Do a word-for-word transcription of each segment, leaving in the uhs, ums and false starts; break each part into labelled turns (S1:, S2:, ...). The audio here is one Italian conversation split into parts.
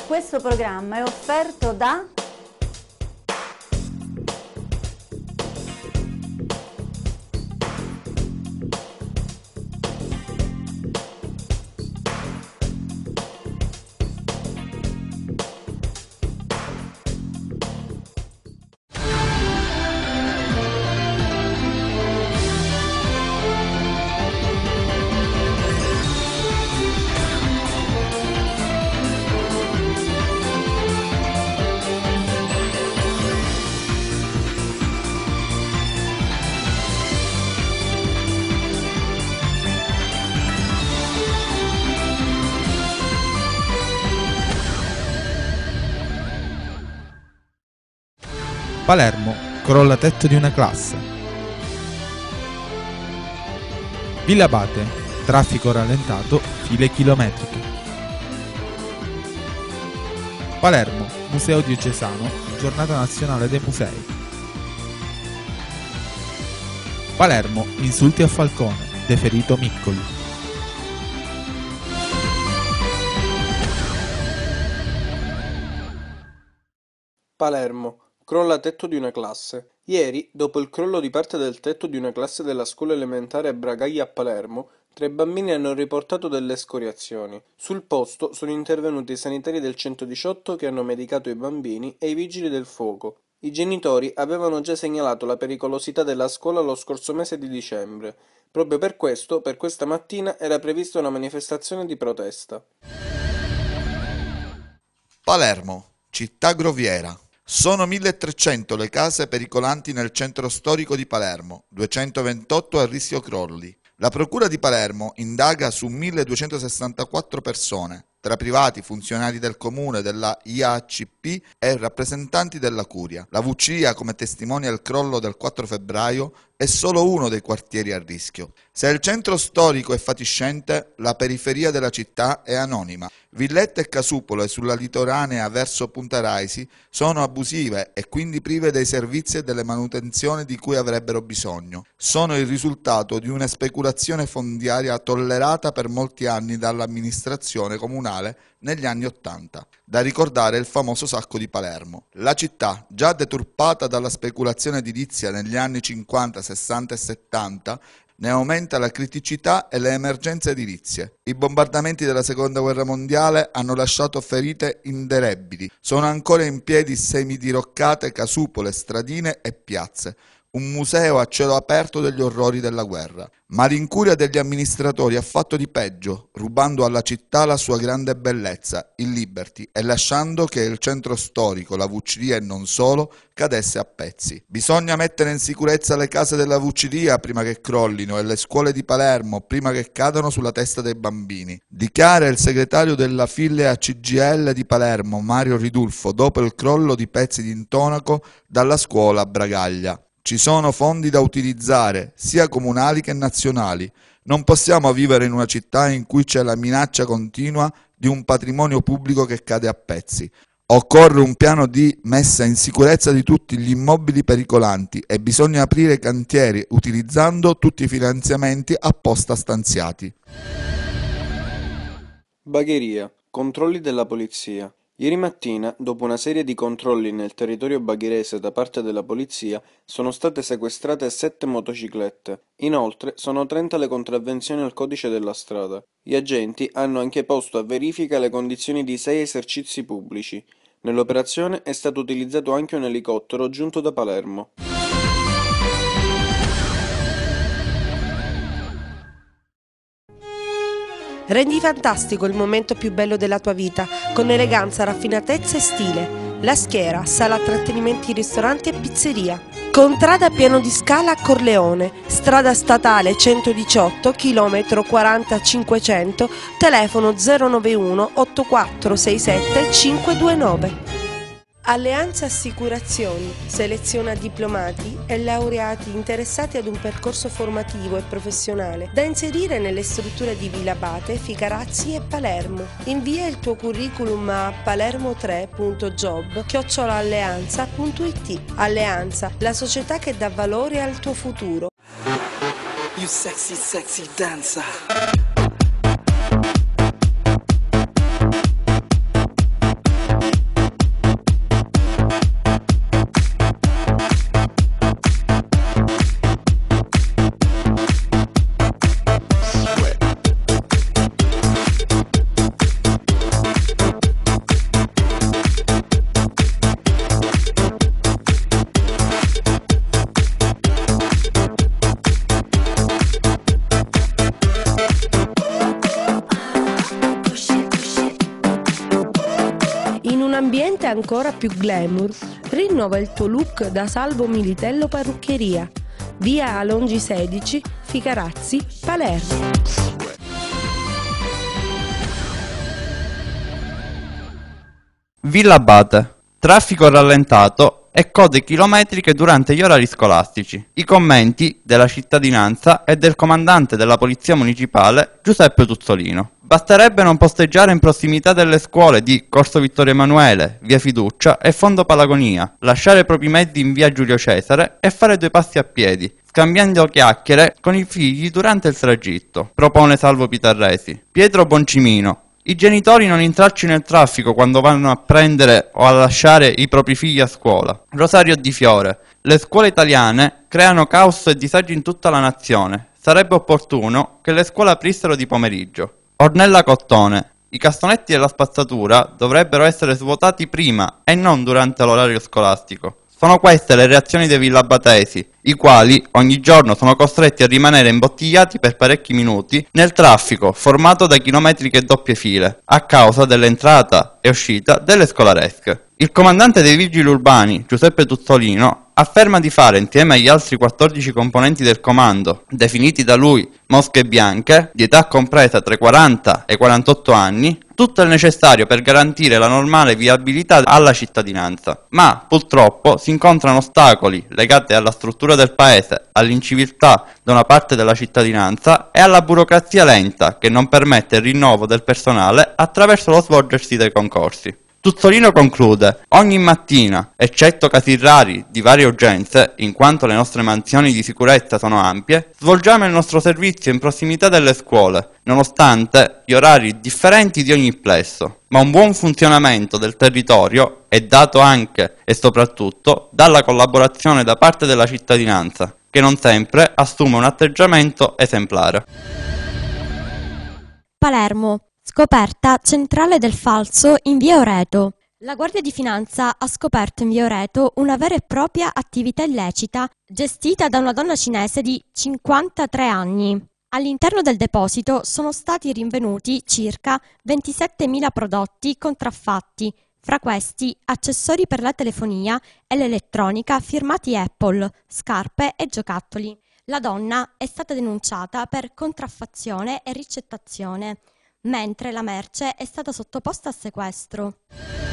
S1: Questo programma è offerto da
S2: Palermo, crolla tetto di una classe. Villa Abate, traffico rallentato, file chilometriche. Palermo, Museo Diocesano, Giornata Nazionale dei Musei. Palermo, insulti a Falcone, deferito Miccoli.
S3: Palermo. Crolla tetto di una classe. Ieri, dopo il crollo di parte del tetto di una classe della scuola elementare Bragaglia a Palermo, tre bambini hanno riportato delle escoriazioni. Sul posto sono intervenuti i sanitari del centodiciotto che hanno medicato i bambini e i vigili del fuoco. I genitori avevano già segnalato la pericolosità della scuola lo scorso mese di dicembre. Proprio per questo, per questa mattina era prevista una manifestazione di protesta.
S4: Palermo, città groviera. Sono milletrecento le case pericolanti nel centro storico di Palermo, duecentoventotto a rischio crolli. La Procura di Palermo indaga su milleduecentosessantaquattro persone, tra privati, funzionari del comune, della I A C P e rappresentanti della Curia. La V C I A, come testimonia il crollo del quattro febbraio, è solo uno dei quartieri a rischio. Se il centro storico è fatiscente, la periferia della città è anonima. Villette e casupole sulla litoranea verso Punta Raisi sono abusive e quindi prive dei servizi e delle manutenzioni di cui avrebbero bisogno. Sono il risultato di una speculazione fondiaria tollerata per molti anni dall'amministrazione comunale negli anni Ottanta. Da ricordare il famoso sacco di Palermo. La città, già deturpata dalla speculazione edilizia negli anni cinquanta, sessanta e settanta, ne aumenta la criticità e le emergenze edilizie. I bombardamenti della seconda guerra mondiale hanno lasciato ferite indelebili. Sono ancora in piedi semidiroccate casupole, stradine e piazze. Un museo a cielo aperto degli orrori della guerra. Ma l'incuria degli amministratori ha fatto di peggio, rubando alla città la sua grande bellezza, il Liberty, e lasciando che il centro storico, la V C D e non solo, cadesse a pezzi. Bisogna mettere in sicurezza le case della V C D prima che crollino e le scuole di Palermo prima che cadano sulla testa dei bambini. Dichiara il segretario della filea C G I L di Palermo, Mario Ridulfo, dopo il crollo di pezzi di intonaco dalla scuola Bragaglia. Ci sono fondi da utilizzare, sia comunali che nazionali. Non possiamo vivere in una città in cui c'è la minaccia continua di un patrimonio pubblico che cade a pezzi. Occorre un piano di messa in sicurezza di tutti gli immobili pericolanti e bisogna aprire cantieri utilizzando tutti i finanziamenti apposta stanziati.
S3: Bagheria. Controlli della polizia. Ieri mattina, dopo una serie di controlli nel territorio bagherese da parte della polizia, sono state sequestrate sette motociclette. Inoltre, sono trenta le contravvenzioni al codice della strada. Gli agenti hanno anche posto a verifica le condizioni di sei esercizi pubblici. Nell'operazione è stato utilizzato anche un elicottero giunto da Palermo.
S5: Rendi fantastico il momento più bello della tua vita, con eleganza, raffinatezza e stile. La Schiera, sala trattenimenti, ristorante e pizzeria. Contrada Piano di Scala a Corleone, strada statale centodiciotto, chilometro quaranta cinquecento, telefono zero nove uno otto quattro sei sette cinque due nove. Alleanza Assicurazioni seleziona diplomati e laureati interessati ad un percorso formativo e professionale da inserire nelle strutture di Villa Abate, Ficarazzi e Palermo. Invia il tuo curriculum a palermo tre punto job chiocciola alleanza punto it. Alleanza, la società che dà valore al tuo futuro.
S6: You sexy, sexy dancer.
S5: In un ambiente ancora più glamour, rinnova il tuo look da Salvo Militello Parruccheria, via Alongi sedici, Ficarazzi, Palermo.
S7: Villa Abate. Traffico rallentato e code chilometriche durante gli orari scolastici. I commenti della cittadinanza e del comandante della Polizia Municipale Giuseppe Tuzzolino. Basterebbe non posteggiare in prossimità delle scuole di Corso Vittorio Emanuele, via Fiducia e Fondo Palagonia, lasciare i propri mezzi in via Giulio Cesare e fare due passi a piedi, scambiando chiacchiere con i figli durante il tragitto, propone Salvo Pitarresi. Pietro Boncimino. I genitori non intraccino il traffico quando vanno a prendere o a lasciare i propri figli a scuola. Rosario Di Fiore. Le scuole italiane creano caos e disagi in tutta la nazione. Sarebbe opportuno che le scuole aprissero di pomeriggio. Ornella Cottone. I cassonetti della spazzatura dovrebbero essere svuotati prima e non durante l'orario scolastico. Sono queste le reazioni dei villabatesi, i quali ogni giorno sono costretti a rimanere imbottigliati per parecchi minuti nel traffico formato da chilometriche doppie file, a causa dell'entrata e uscita delle scolaresche. Il comandante dei vigili urbani, Giuseppe Tuzzolino, afferma di fare, insieme agli altri quattordici componenti del comando, definiti da lui mosche bianche, di età compresa tra i quaranta e i quarantotto anni, tutto il necessario per garantire la normale viabilità alla cittadinanza. Ma, purtroppo, si incontrano ostacoli legati alla struttura del paese, all'inciviltà da una parte della cittadinanza e alla burocrazia lenta che non permette il rinnovo del personale attraverso lo svolgersi dei concorsi. Tuzzolino conclude: ogni mattina, eccetto casi rari di varie urgenze, in quanto le nostre mansioni di sicurezza sono ampie, svolgiamo il nostro servizio in prossimità delle scuole, nonostante gli orari differenti di ogni plesso. Ma un buon funzionamento del territorio è dato anche e soprattutto dalla collaborazione da parte della cittadinanza, che non sempre assume un atteggiamento esemplare.
S8: Palermo. Scoperta centrale del falso in via Oreto. La Guardia di Finanza ha scoperto in via Oreto una vera e propria attività illecita gestita da una donna cinese di cinquantatré anni. All'interno del deposito sono stati rinvenuti circa ventisettemila prodotti contraffatti, fra questi accessori per la telefonia e l'elettronica firmati Apple, scarpe e giocattoli. La donna è stata denunciata per contraffazione e ricettazione, mentre la merce è stata sottoposta a sequestro.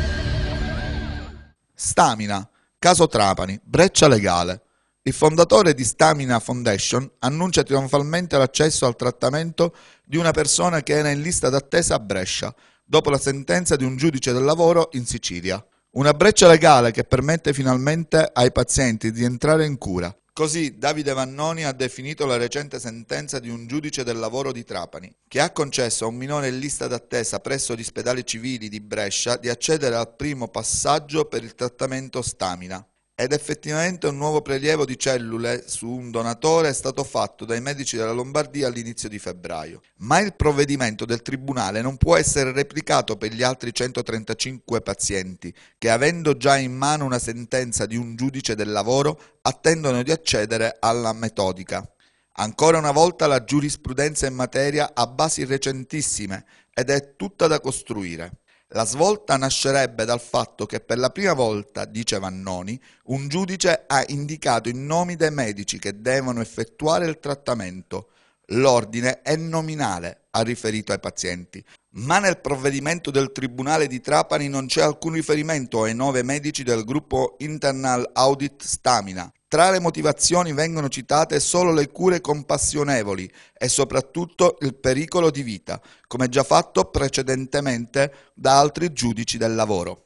S4: Stamina, caso Trapani, breccia legale. Il fondatore di Stamina Foundation annuncia trionfalmente l'accesso al trattamento di una persona che era in lista d'attesa a Brescia, dopo la sentenza di un giudice del lavoro in Sicilia. Una breccia legale che permette finalmente ai pazienti di entrare in cura. Così Davide Vannoni ha definito la recente sentenza di un giudice del lavoro di Trapani, che ha concesso a un minore in lista d'attesa presso gli ospedali civili di Brescia di accedere al primo passaggio per il trattamento Stamina. Ed effettivamente un nuovo prelievo di cellule su un donatore è stato fatto dai medici della Lombardia all'inizio di febbraio. Ma il provvedimento del tribunale non può essere replicato per gli altri centotrentacinque pazienti che, avendo già in mano una sentenza di un giudice del lavoro, attendono di accedere alla metodica. Ancora una volta la giurisprudenza in materia ha basi recentissime ed è tutta da costruire. La svolta nascerebbe dal fatto che per la prima volta, dice Vannoni, un giudice ha indicato i nomi dei medici che devono effettuare il trattamento. L'ordine è nominale, ha riferito ai pazienti. Ma nel provvedimento del Tribunale di Trapani non c'è alcun riferimento ai nove medici del gruppo Internal Audit Stamina. Tra le motivazioni vengono citate solo le cure compassionevoli e soprattutto il pericolo di vita, come già fatto precedentemente da altri giudici del lavoro.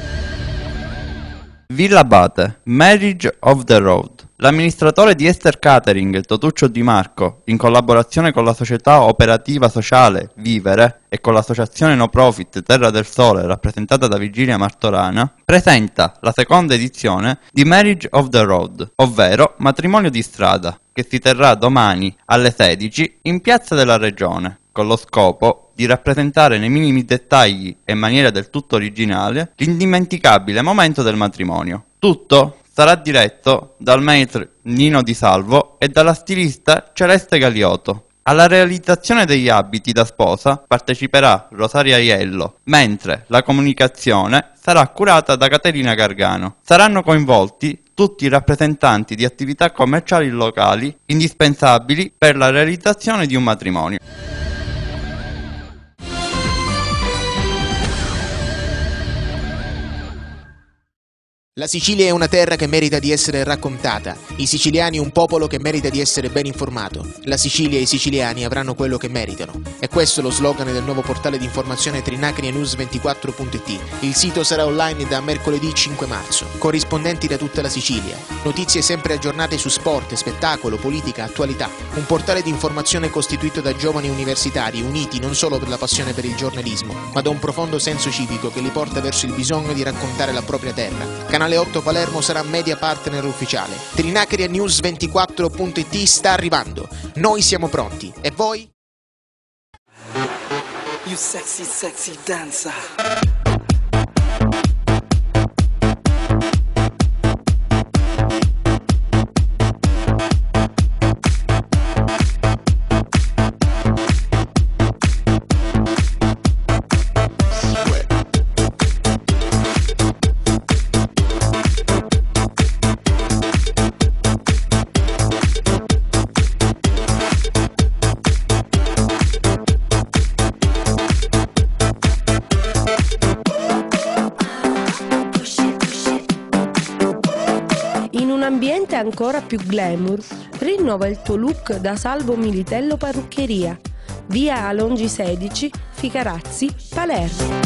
S7: Villa Abate, Marriage of the Road. L'amministratore di Ester Catering, Totuccio Di Marco, in collaborazione con la società operativa sociale Vivere e con l'associazione no profit Terra del Sole, rappresentata da Virginia Martorana, presenta la seconda edizione di Marriage of the Road, ovvero matrimonio di strada, che si terrà domani alle sedici in Piazza della Regione, con lo scopo di rappresentare nei minimi dettagli e in maniera del tutto originale l'indimenticabile momento del matrimonio. Tutto sarà diretto dal maître Nino Di Salvo e dalla stilista Celeste Galiotto. Alla realizzazione degli abiti da sposa parteciperà Rosaria Aiello, mentre la comunicazione sarà curata da Caterina Gargano. Saranno coinvolti tutti i rappresentanti di attività commerciali locali indispensabili per la realizzazione di un matrimonio.
S9: La Sicilia è una terra che merita di essere raccontata, i siciliani un popolo che merita di essere ben informato. La Sicilia e i siciliani avranno quello che meritano. E questo è lo slogan del nuovo portale di informazione Trinacria News ventiquattro punto it. Il sito sarà online da mercoledì cinque marzo. Corrispondenti da tutta la Sicilia. Notizie sempre aggiornate su sport, spettacolo, politica, attualità. Un portale di informazione costituito da giovani universitari uniti non solo per la passione per il giornalismo, ma da un profondo senso civico che li porta verso il bisogno di raccontare la propria terra. Canale otto Palermo sarà media partner ufficiale. Trinacria News ventiquattro punto it sta arrivando. Noi siamo pronti. E voi?
S6: You sexy, sexy dancer.
S5: In un ambiente ancora più glamour, rinnova il tuo look da Salvo Militello Parruccheria, via Alongi sedici, Ficarazzi, Palermo.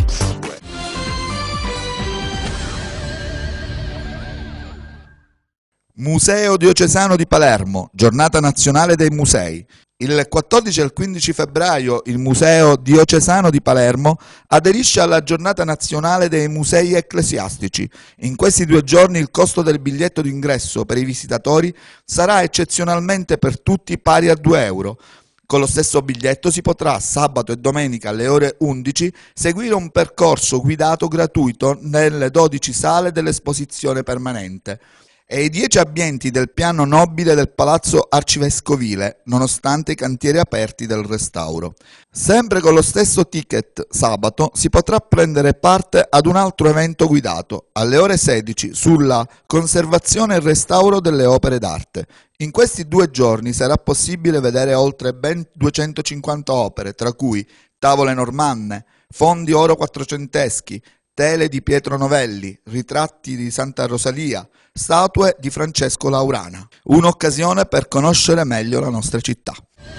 S4: Museo Diocesano di Palermo, Giornata Nazionale dei Musei. Il quattordici e il quindici febbraio il Museo Diocesano di Palermo aderisce alla Giornata Nazionale dei Musei Ecclesiastici. In questi due giorni il costo del biglietto d'ingresso per i visitatori sarà eccezionalmente per tutti pari a due euro. Con lo stesso biglietto si potrà sabato e domenica alle ore undici seguire un percorso guidato gratuito nelle dodici sale dell'esposizione permanente e i dieci ambienti del piano nobile del Palazzo Arcivescovile, nonostante i cantieri aperti del restauro. Sempre con lo stesso ticket sabato si potrà prendere parte ad un altro evento guidato alle ore sedici sulla conservazione e restauro delle opere d'arte. In questi due giorni sarà possibile vedere oltre ben duecentocinquanta opere, tra cui tavole normanne, fondi oro quattrocenteschi, tele di Pietro Novelli, ritratti di Santa Rosalia, statue di Francesco Laurana. Un'occasione per conoscere meglio la nostra città.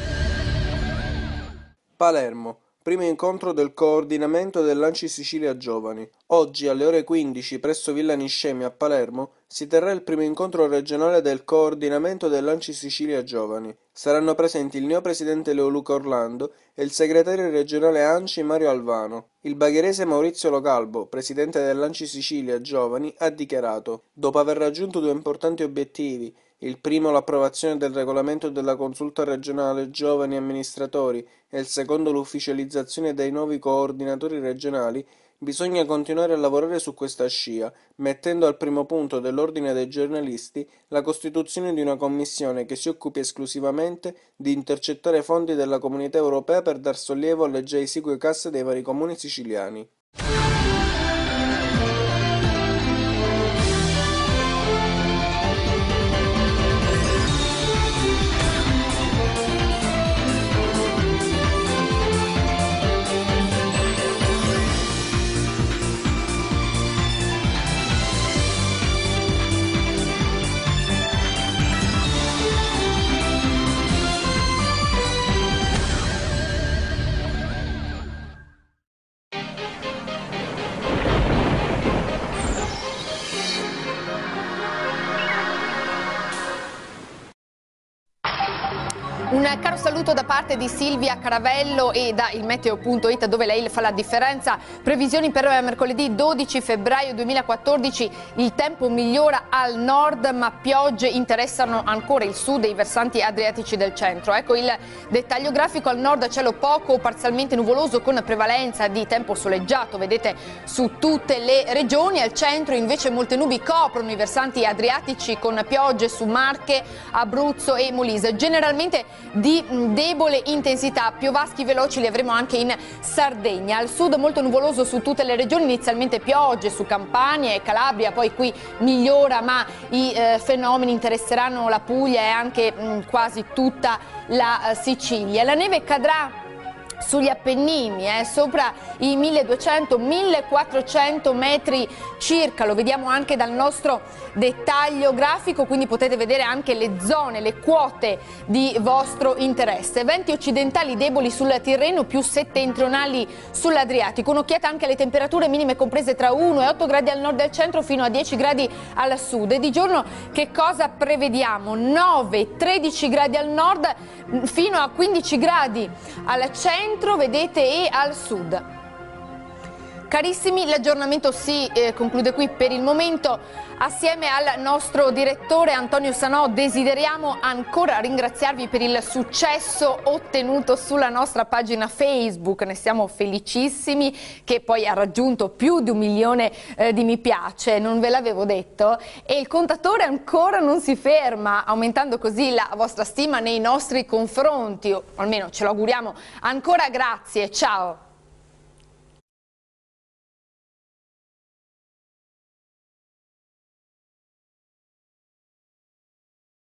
S3: Palermo. Primo incontro del coordinamento dell'Anci Sicilia Giovani. Oggi alle ore quindici presso Villa Niscemi a Palermo si terrà il primo incontro regionale del coordinamento dell'Anci Sicilia Giovani. Saranno presenti il neopresidente Leoluca Orlando e il segretario regionale Anci Mario Alvano. Il bagherese Maurizio Localbo, presidente dell'Anci Sicilia Giovani, ha dichiarato: dopo aver raggiunto due importanti obiettivi, il primo l'approvazione del regolamento della consulta regionale giovani amministratori e il secondo l'ufficializzazione dei nuovi coordinatori regionali, bisogna continuare a lavorare su questa scia, mettendo al primo punto dell'ordine dei giornalisti la costituzione di una commissione che si occupi esclusivamente di intercettare fondi della Comunità Europea per dar sollievo alle già esigue casse dei vari comuni siciliani.
S10: Un caro saluto da parte di Silvia Caravello e da il meteo punto it, dove lei fa la differenza. Previsioni per mercoledì dodici febbraio duemilaquattordici, il tempo migliora al nord, ma piogge interessano ancora il sud e i versanti adriatici del centro. Ecco il dettaglio grafico: al nord cielo poco o parzialmente nuvoloso con prevalenza di tempo soleggiato, vedete, su tutte le regioni. Al centro invece molte nubi coprono i versanti adriatici con piogge su Marche, Abruzzo e Molise. Generalmente di debole intensità. Piovaschi veloci li avremo anche in Sardegna. Al sud molto nuvoloso su tutte le regioni, inizialmente piogge su Campania e Calabria, poi qui migliora, ma i eh, fenomeni interesseranno la Puglia e anche mh, quasi tutta la uh, Sicilia. La neve cadrà sugli Appennini, eh, sopra i milleduecento millequattrocento metri circa, lo vediamo anche dal nostro dettaglio grafico, quindi potete vedere anche le zone, le quote di vostro interesse. Venti occidentali deboli sul Tirreno, più settentrionali sull'Adriatico. Un'occhiata anche alle temperature minime comprese tra uno e otto gradi al nord del centro fino a dieci gradi al sud. E di giorno che cosa prevediamo? nove tredici gradi al nord fino a quindici gradi al centro, vedete, e al sud. Carissimi, l'aggiornamento si eh, conclude qui per il momento. Assieme al nostro direttore Antonio Sanò desideriamo ancora ringraziarvi per il successo ottenuto sulla nostra pagina Facebook. Ne siamo felicissimi, che poi ha raggiunto più di un milione eh, di mi piace, non ve l'avevo detto, e il contatore ancora non si ferma, aumentando così la vostra stima nei nostri confronti, o almeno ce lo auguriamo. Ancora grazie, ciao!